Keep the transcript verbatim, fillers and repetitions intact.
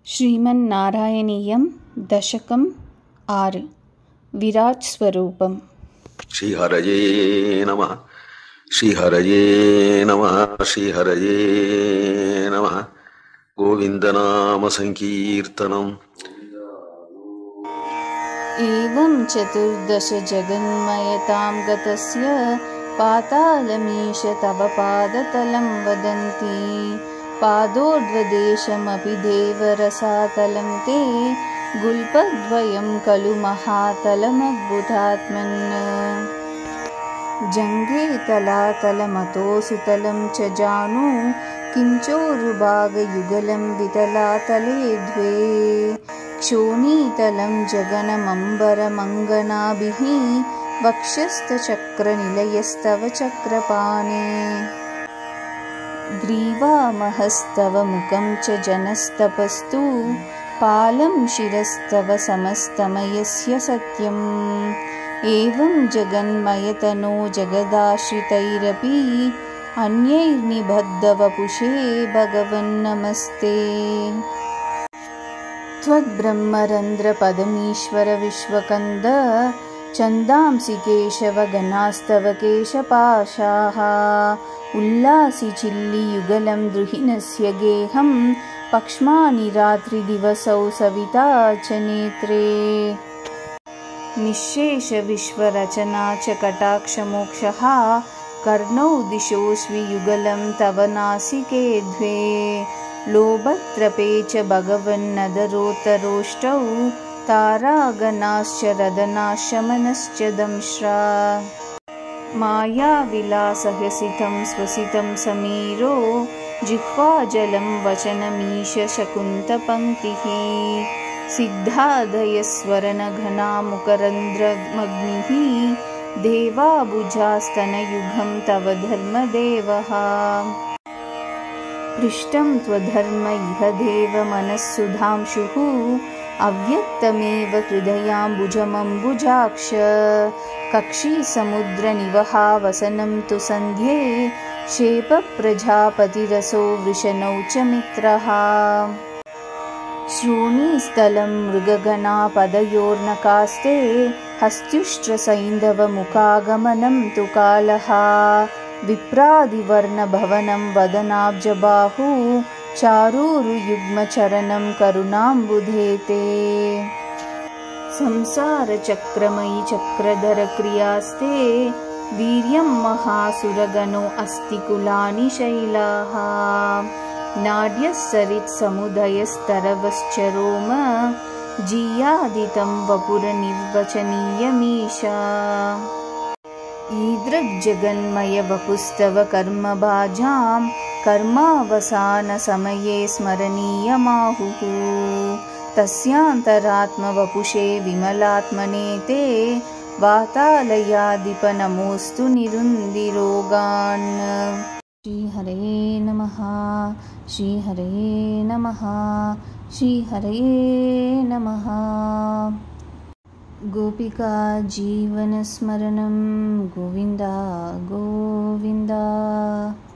श्रीमन्नारायणीयं दशकम् आरु विराट् स्वरूपम्। श्रीहरये नमः श्रीहरये नमः श्रीहरये नमः। गोविन्दनाम संकीर्तनम्। एवं चतुर्दश जगन्मयतां गतस्य पातालमीश तव पादतलं वदन्ति। पादोर्ध्वदेशमपि देवरसातलं ते गुल्पद्वयं खलु महातलमद्भुतात्मन्। जङ्गे तलातलमतोऽसुतलं च जानु किञ्चोरुभागयुगलं वितलातले द्वे। क्षोणीतलं जगनमम्बरमङ्गनाभिः वक्षस्थचक्रनिलयस्तव चक्रपाणे। ग्रीवामहस्तव मुखं च जनस्तपस्तु पालं शिरस्तव समस्तमयस्य सत्यम्। एवं जगन्मयतनो जगदाश्रितैरपि अन्यैर्निबद्धवपुषे भगवन्नमस्ते। त्वद्ब्रह्मरन्ध्रपदमीश्वर विश्वकन्द छन्दांसि केशवगणास्तव केशपाशाः। उल्लासि चिल्लियुगलं द्रुहिणस्य गेहं पक्ष्मानि रात्रिदिवसौ सविता च नेत्रे। निःशेषविश्वरचना च कटाक्षमोक्षः कर्णौ दिशोऽस्वियुगलं तव नासिके द्वे। लोभत्रपे च भगवन्नदरोत्तरोष्टौ तारागणाश्च रदनाशमनश्च दंश्रा। मायाविलासहसितं स्वसितं समीरो जिह्वाजलं वचनमीश शकुन्तपङ्क्तिः। सिद्धादयस्वरनघना मुकरन्ध्रमग्निः देवाबुजास्तनयुगं तव धर्मदेवः। पृष्ठं त्वधर्म इह देव मनःसुधांशुः अव्यक्तमेव हृदयाम्बुजमम्बुजाक्ष। कक्षीसमुद्रनिवहावसनं तु सन्ध्ये शेपप्रजापतिरसो वृषणौ च मित्रः। श्रोणीस्थलं मृगगणापदयोर्नकास्ते हस्त्युष्ट्रसैन्धवमुखागमनं तु कालः। विप्रादिवर्णभवनं वदनाब्जबाहु चारूरुयुग्मचरणं करुणाम्बुधे ते। संसारचक्रमयि चक्रधरक्रियास्ते वीर्यं महासुरगणो अस्ति कुलानि शैलाः। नाड्यस्सरित्समुदयस्तरवश्च रोम जीयादितं वपुरनिर्वचनीयमीशा। ईदृग्जगन्मयवपुस्तव कर्मभाजां कर्मावसानसमये स्मरणीयमाहुः। तस्यान्तरात्मवपुषे विमलात्मने ते वातालयाधिप नमोऽस्तु निरुन्दिरोगान्। श्रीहरये नमः श्रीहरये नमः श्रीहरये नमः। गोपिका जीवनस्मरणं गोविन्द गोविन्द।